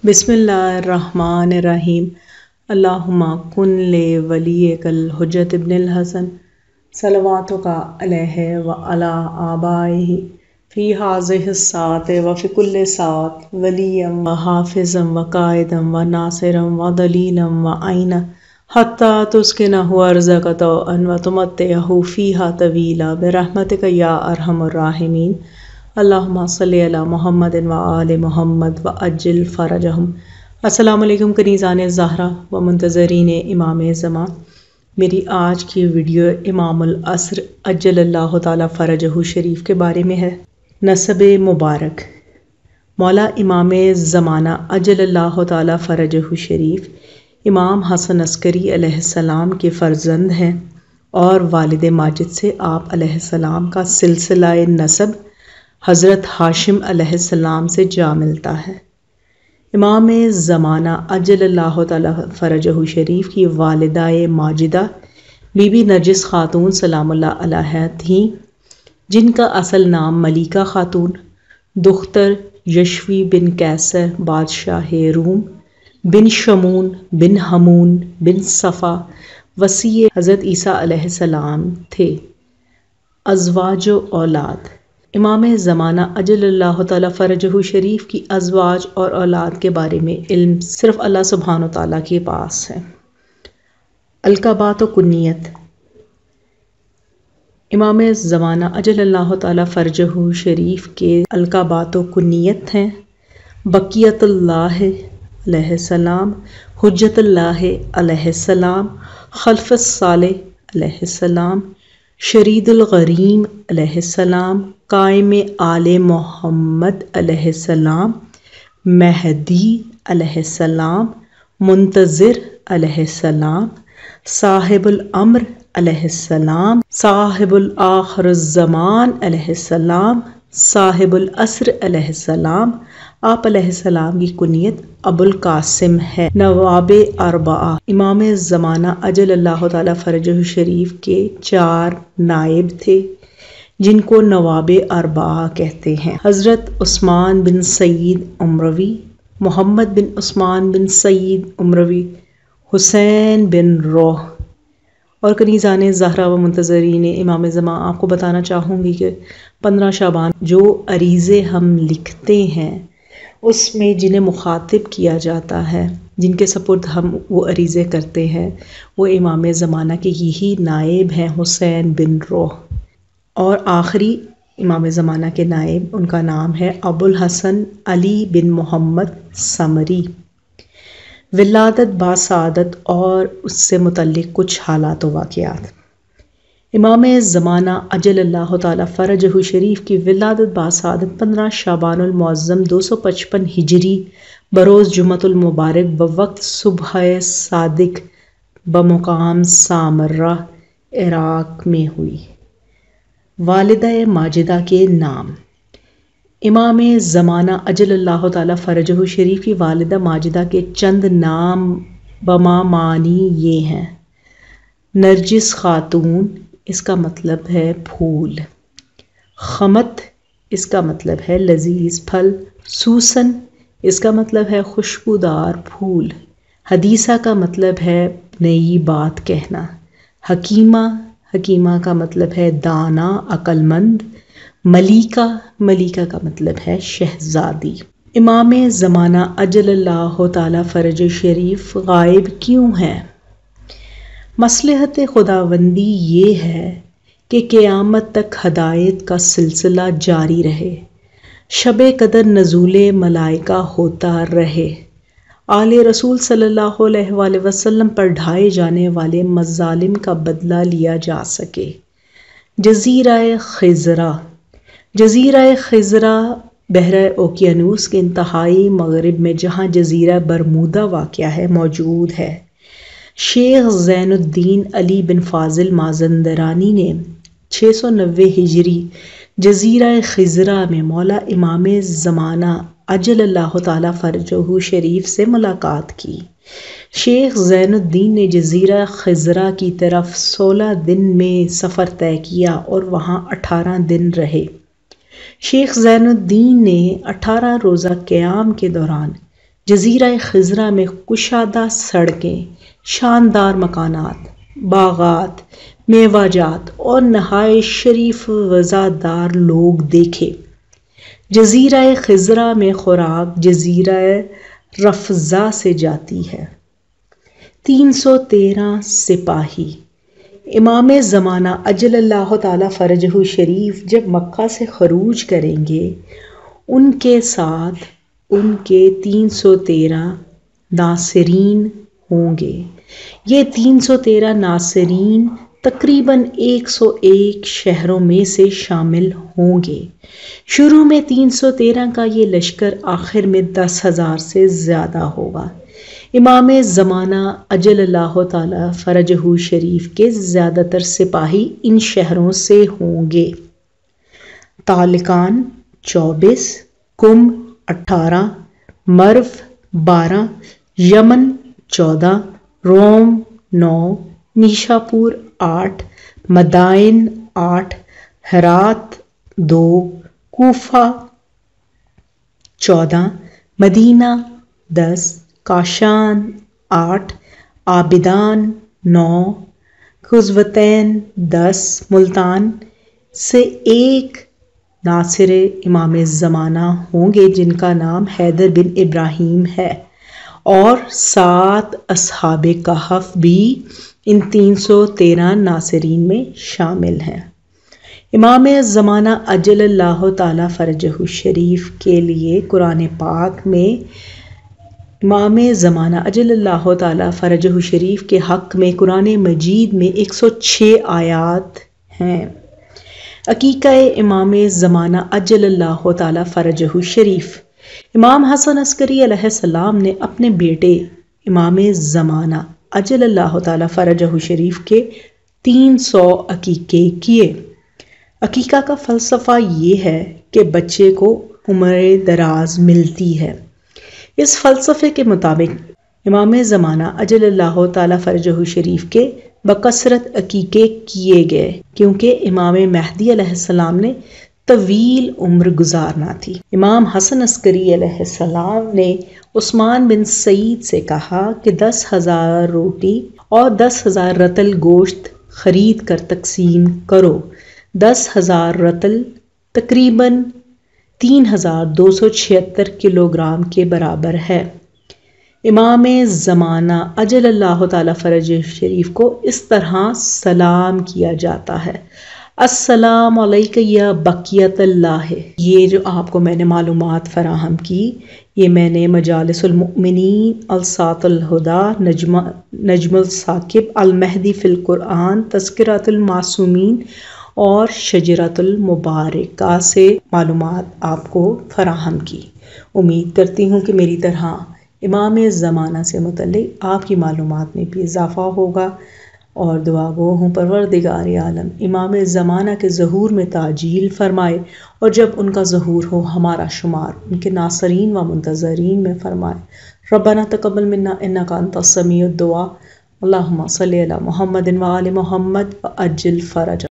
بسم اللہ الرحمن الرحیم اللہم کن لے ولیک الحجت ابن الحسن صلواتک علیہ وعلی آبائہ فی ہذہ الساعۃ وفی کل ساعۃ ولیا وحافظا وقائدا وناصرا ودلیلا وعینا حتی تسکنہ ارضک طوعا وتمتعہ فیہا طویلا برحمتک یا ارحم الراحمین اللہم صلی علی محمد وآل محمد وعجل فرجہم۔ السلام علیکم کنیزان زہرا و منتظرین امام زمان۔ میری آج کی ویڈیو امام العصر عجل اللہ تعالی فرجہ شریف کے بارے میں ہے۔ نسب مبارک: مولا امام زمانہ عجل اللہ تعالی فرجہ شریف امام حسن عسکری علیہ السلام کے فرزند ہیں اور والد ماجد سے آپ علیہ السلام کا سلسلہ نسب حضرت ہاشم علیہ السلام سے جا ملتا ہے۔ امام زمانہ عجل اللہ تعالی فرجہ شریف کی والدہ ماجدہ بی بی نرجس خاتون سلام اللہ علیہا تھیں، جن کا اصل نام ملیکہ خاتون، دختر یشوی بن قیصر بادشاہ روم بن شمون بن ہمون بن صفا وصی حضرت عیسیٰ علیہ السلام تھے۔ ازواج و اولاد: امام زمانہ عجل اللہ تعالی فرجہ شریف کی ازواج اور اولاد کے بارے میں علم صرف اللہ سبحانہ وتعالیٰ کے پاس ہے۔ القابات و کنیت: امام زمانہ عجل اللہ تعالی فرجہ شریف کے القابات و کنیت ہیں: بقیت اللہ علیہ السلام، حجت اللہ علیہ السلام، خلف الصالح علیہ السلام، شرید الغریم علیہ السلام، قائم آل محمد علیہ السلام، مہدی علیہ السلام، منتظر علیہ السلام، صاحب الامر علیہ السلام، صاحب الآخر الزمان علیہ السلام، صاحب العصر علیہ السلام۔ آپ علیہ السلام کی کنیت ابو القاسم ہے۔ نواب اربعہ: امام زمانہ عجل اللہ تعالی فرجہ شریف کے 4 نائب تھے جن کو نواب اربعہ کہتے ہیں: حضرت عثمان بن سعید امروی، محمد بن عثمان بن سعید امروی، حسین بن روح۔ اور کنیزان زہرا و منتظرین امام زمان، آپ کو بتانا چاہوں گی کہ 15 شعبان جو عریضے ہم لکھتے ہیں اس میں جنہیں مخاطب کیا جاتا ہے، جن کے سپرد ہم وہ عریضے کرتے ہیں، وہ امام زمانہ کے یہی نائب ہیں، حسین بن روح۔ اور آخری امام زمانہ کے نائب، ان کا نام ہے ابو الحسن علی بن محمد سمری۔ ولادت باسعادت اور اس سے متعلق کچھ حالات و واقعات۔ امام زمانہ عجل اللہ تعالی فرجہ شریف کی ولادت باسعادت 15 شعبان المعظم 255 ہجری بروز جمعۃ المبارک بوقت صبح صادق بمقام سامرہ عراق میں ہوئی۔ والدہ ماجدہ کے نام: امام زمانہ عجل اللہ تعالی فرجہ شریف کی والدہ ماجدہ کے چند نام بمعنی یہ ہیں: نرجس خاتون، اس کا مطلب ہے پھول، خمت، اس کا مطلب ہے لذیذ پھل، سوسن، اس کا مطلب ہے خوشبودار پھول، حدیثہ کا مطلب ہے نئی بات کہنا، حکیمہ، حکیمہ کا مطلب ہے دانا، عقل مند، ملیکہ، ملیکہ کا مطلب ہے شہزادی۔ امام زمانہ عجل اللہ تعالی فرجہ شریف غائب کیوں ہیں؟ مصلحت خداوندی یہ ہے کہ قیامت تک ہدایت کا سلسلہ جاری رہے، شب قدر نزول ملائکہ ہوتا رہے، آل رسول صلی اللہ علیہ وآلہ وسلم پر ڈھائے جانے والے مظالم کا بدلہ لیا جا سکے۔ جزیرہ خضرا: جزیرہ خضرا بحر اوقیانوس کے انتہائی مغرب میں، جہاں جزیرہ برمودا واقع ہے، موجود ہے۔ شیخ زین الدین علی بن فاضل مازندرانی نے 690 ہجری جزیرہ خضرا میں مولا امام زمانہ عجل اللہ تعالی فرجہ شریف سے ملاقات کی۔ شیخ زین الدین نے جزیرہ خضرا کی طرف 16 دن میں سفر طے کیا اور وہاں 18 دن رہے۔ شیخ زین الدین نے 18 روزہ قیام کے دوران جزیرہ خضرہ میں کشادہ سڑکیں، شاندار مکانات، باغات، میوہ جات اور نہایت شریف وزادار لوگ دیکھے۔ جزیرہ خضرہ میں خوراک جزیرہ رفزا سے جاتی ہے۔ 313 سپاہی امام زمانہ عجل اللہ تعالی فرجہ شریف جب مکہ سے خروج کریں گے، ان کے ساتھ ان کے 313 ناصرین ہوں گے۔ یہ 313 ناصرین تقریباً 101 شہروں میں سے شامل ہوں گے۔ شروع میں 313 کا یہ لشکر آخر میں 10,000 سے زیادہ ہوگا۔ امام زمانہ عجل اللہ تعالی فرجہ شریف کے زیادہ تر سپاہی ان شہروں سے ہوں گے: تالکان 24، کم 18، مرو 12، یمن 14، روم 9، نیشاپور 8، مدائن 8، ہرات 2، کوفہ 14، مدینہ 10، کاشان 8، عابدان 9، قزوتین 10۔ ملتان سے ایک ناصر امام زمانہ ہوں گے جن کا نام حیدر بن ابراہیم ہے، اور 7 اصحاب کہف بھی ان 313 ناصرین میں شامل ہیں۔ امام زمانہ عجل اللہ تعالی فرجہ شریف کے لیے قرآن پاک میں امام زمانہ عجل اللہ تعالی فرجہ شریف کے حق میں قرآن مجید میں 106 آیات ہیں۔ عقیقہ امام زمانہ عجل اللہ تعالی فرجہ شریف امام حسن عسکری علیہ السلام نے اپنے بیٹے امام زمانہ عجل اللہ تعالی فرجہ شریف کے 300 عقیقے کیے۔ عقیقہ کا فلسفہ یہ ہے کہ بچے کو عمر دراز ملتی ہے۔ اس فلسفے کے مطابق امام زمانہ عجل اللہ تعالی فرجہ شریف کے بکثرت عقیقے کیے گئے کیونکہ امام مہدی علیہ السلام نے طویل عمر گزارنا تھی۔ امام حسن عسکری علیہ السلام نے عثمان بن سعید سے کہا کہ 10,000 روٹی اور 10,000 رطل گوشت خرید کر تقسیم کرو۔ 10,000 رطل تقریباً 3,276 کلو گرام کے برابر ہے۔ امام زمانہ عجل اللہ تعالی فرجہ شریف کو اس طرح سلام کیا جاتا ہے: السلام علیک یا بقیت اللہ۔ یہ جو آپ کو میں نے معلومات فراہم کی، یہ میں نے مجالس المؤمنین، الساط الہدی، نجم الثاقب، المہدی فی القرآن، تذکرۃ المعصومین اور شجرۃ المبارکہ سے معلومات آپ کو فراہم کی۔ امید کرتی ہوں کہ میری طرح امام زمانہ سے متعلق آپ کی معلومات میں بھی اضافہ ہوگا، اور دعا گو ہوں پروردگار عالم امام زمانہ کے ظہور میں تعجیل فرمائے، اور جب ان کا ظہور ہو ہمارا شمار ان کے ناصرین و منتظرین میں فرمائے۔ ربنا تقبل منا انک انت السمیع الدعاء، اللہم صلی علی محمد و آل محمد وعجل فرجہ۔